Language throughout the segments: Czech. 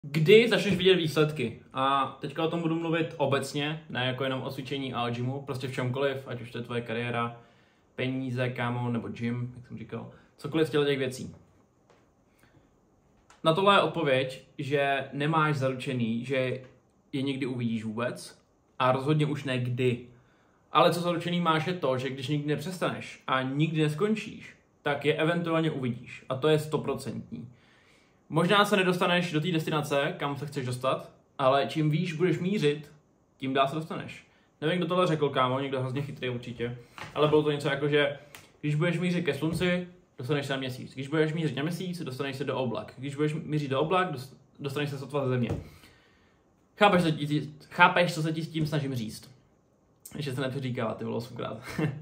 Kdy začneš vidět výsledky? A teďka o tom budu mluvit obecně, ne jako jenom o cvičení a o gymu, prostě v čemkoliv, ať už to je tvoje kariéra, peníze, kámo, nebo gym, jak jsem říkal, cokoliv z těch věcí. Na tohle je odpověď, že nemáš zaručený, že je někdy uvidíš vůbec a rozhodně už ne kdy. Ale co zaručený máš je to, že když nikdy nepřestaneš a nikdy neskončíš, tak je eventuálně uvidíš a to je 100%. Možná se nedostaneš do té destinace, kam se chceš dostat, ale čím výš budeš mířit, tím dál se dostaneš. Nevím, kdo tohle řekl, kámo, někdo hrozně chytrý určitě, ale bylo to něco jako, že když budeš mířit ke slunci, dostaneš se na měsíc. Když budeš mířit na měsíc, dostaneš se do oblak. Když budeš mířit do oblak, dostaneš se sotva ze země. Chápeš, co se ti s tím snažím říct? Ještě se nepřeříkává, ty vole 8krát.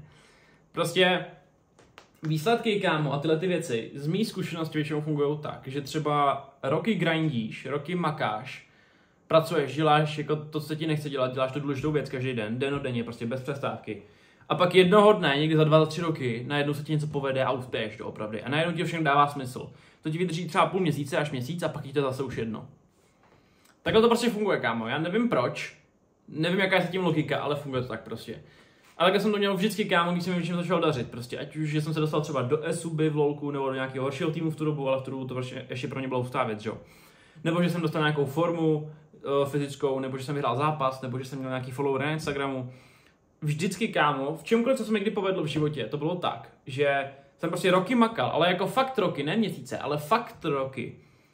Prostě výsledky, kámo, a tyhle ty věci z mý zkušenosti většinou fungují tak, že třeba roky grindíš, roky makáš, pracuješ, děláš jako to, co ti nechce dělat, děláš tu důležitou věc každý den, dennodenně, prostě bez přestávky. A pak jednoho dne, někdy za 2-3 roky, najednou se ti něco povede a uspěješ doopravdy. A najednou ti všechno dává smysl. To ti vydrží třeba půl měsíce až měsíc a pak ti to zase už jedno. Takhle to prostě funguje, kámo. Já nevím proč, nevím jaká je tím logika, ale funguje to tak prostě. A takhle jsem to měl vždycky, kámo, když se mi většinou začalo dařit. Prostě ať už že jsem se dostal třeba do SUBY v LoLku nebo do nějakého horšího týmu v tu dobu, ale v tu dobu to prostě ještě pro mě bylo hustá věc, jo. Nebo že jsem dostal nějakou formu fyzickou, nebo že jsem vyhrál zápas, nebo že jsem měl nějaký follower na Instagramu. Vždycky, kámo, v čemkoliv, co se mi kdy povedlo v životě, to bylo tak, že jsem prostě roky makal, ale jako fakt roky, ne měsíce, ale fakt roky.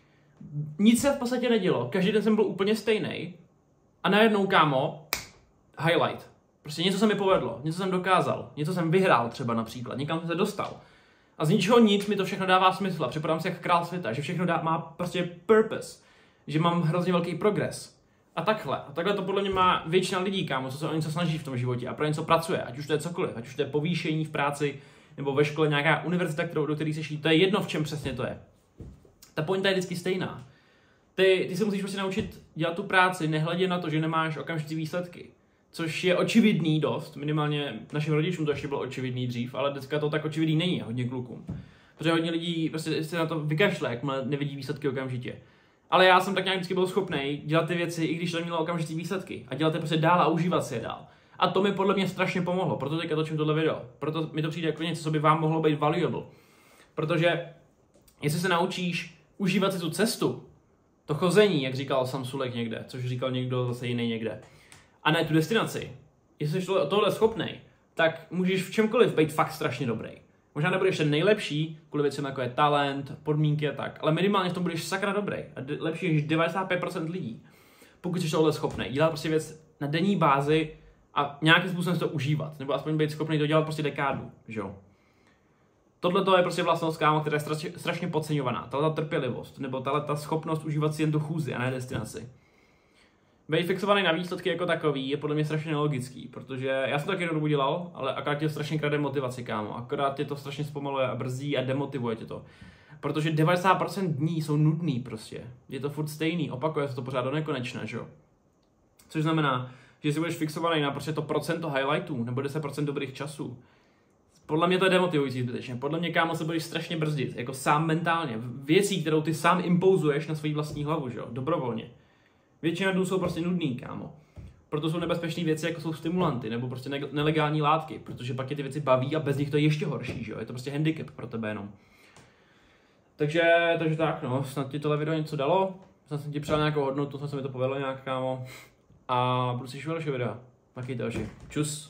Nic se v podstatě nedělo, každý den jsem byl úplně stejný a najednou, kámo, highlight. Prostě něco se mi povedlo, něco jsem dokázal, něco jsem vyhrál třeba například, někam jsem se dostal. A z ničeho nic mi to všechno dává smysl a připadám si jak král světa, že všechno má prostě purpose, že mám hrozně velký progres. A takhle to podle mě má většina lidí, kámo, co se o něco snaží v tom životě a pro něco pracuje, ať už to je cokoliv, ať už to je povýšení v práci, nebo ve škole nějaká univerzita, do které se šít, to je jedno, v čem přesně to je. Ta pointa je vždycky stejná. Ty se musíš prostě naučit dělat tu práci, nehledě na to, že nemáš okamžitý výsledky. Což je očividný dost, minimálně našim rodičům to ještě bylo očividný dřív, ale dneska to tak očividný není hodně klukům. Protože hodně lidí prostě se na to vykašle, jak nevidí výsledky okamžitě. Ale já jsem tak nějak vždycky byl schopný dělat ty věci, i když to nemělo okamžitý výsledky. A dělat je prostě dál a užívat si je dál. A to mi podle mě strašně pomohlo, proto teďka točím tohle video. Proto mi to přijde jako něco, co by vám mohlo být valuable. Protože jestli se naučíš užívat si tu cestu, to chození, jak říkal Samsulek někde, což říkal někdo zase jiný někde, a ne tu destinaci. Jestli jsi tohle schopnej, tak můžeš v čemkoliv být fakt strašně dobrý. Možná nebudeš ten nejlepší, kvůli věcem jako je talent, podmínky a tak, ale minimálně v tom budeš sakra dobrý. A lepší než 95% lidí. Pokud jsi tohle schopnej, dělat prostě věc na denní bázi a nějakým způsobem to užívat. Nebo aspoň být schopný to dělat prostě dekádu, že jo. Tohle to je prostě vlastnost, kámo, která je strašně podceňovaná. Tahle trpělivost, nebo tahle schopnost užívat si jen tu chůzi a ne destinaci. Být fixovaný na výsledky jako takový je podle mě strašně nelogický, protože já jsem to taky jednou dobu dělal, ale akorát tě strašně krade motivaci, kámo. Akorát tě to strašně zpomaluje a brzdí a demotivuje tě to. Protože 90% dní jsou nudný prostě. Je to furt stejný, opakuje se to pořád do nekonečna, že jo. Což znamená, že si budeš fixovaný na prostě to procento highlightů nebo 10% dobrých časů. Podle mě to je demotivující zbytečně. Podle mě, kámo, se budeš strašně brzdit, jako sám mentálně. Věcí, kterou ty sám impouzuješ na svou vlastní hlavu, že jo, dobrovolně. Většina dnů jsou prostě nudný, kámo. Proto jsou nebezpečné věci, jako jsou stimulanty, nebo prostě nelegální látky, protože pak tě ty věci baví a bez nich to je ještě horší, že jo? Je to prostě handicap pro tebe jenom. Takže tak, no, snad ti tohle video něco dalo, snad jsem ti přál nějakou hodnotu, snad se mi to povedlo nějak, kámo. A budu si šívat další videa. Taky další. Čus.